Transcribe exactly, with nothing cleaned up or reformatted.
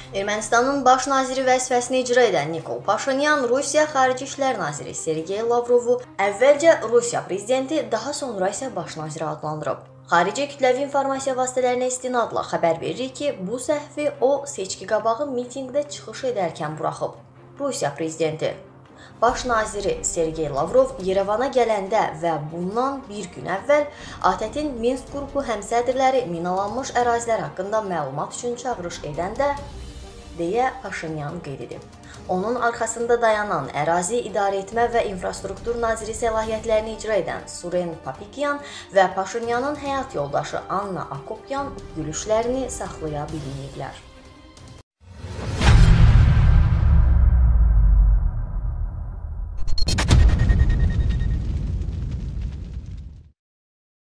Ermənistanın baş naziri vəzifəsini icra edən Nikol Paşinyan Rusiya Xarici İşlər naziri Sergey Lavrovu əvvəlcə Rusiya prezidenti, daha sonra isə baş naziri adlandırıb. Xarici kütləvi informasiya vasitələrinə istinadla xəbər verir ki, bu səhvi o seçki qabağı mitinqdə çıxış edərkən buraxıb. Rusiya prezidenti Baş naziri Sergey Lavrov Yerevana gələndə və bundan bir gün əvvəl A T Ə-tin Minsk qrupu həmsədrləri minalanmış ərazilər haqqında məlumat üçün çağırış edəndə, deyə Paşinyan qeyd edib. Onun arxasında dayanan ərazi idarə etmə və infrastruktur naziri səlahiyyətlərini icra edən Suren Papikyan və Paşinyanın həyat yoldaşı Anna Akopyan gülüşlərini saxlaya bilməyiblər.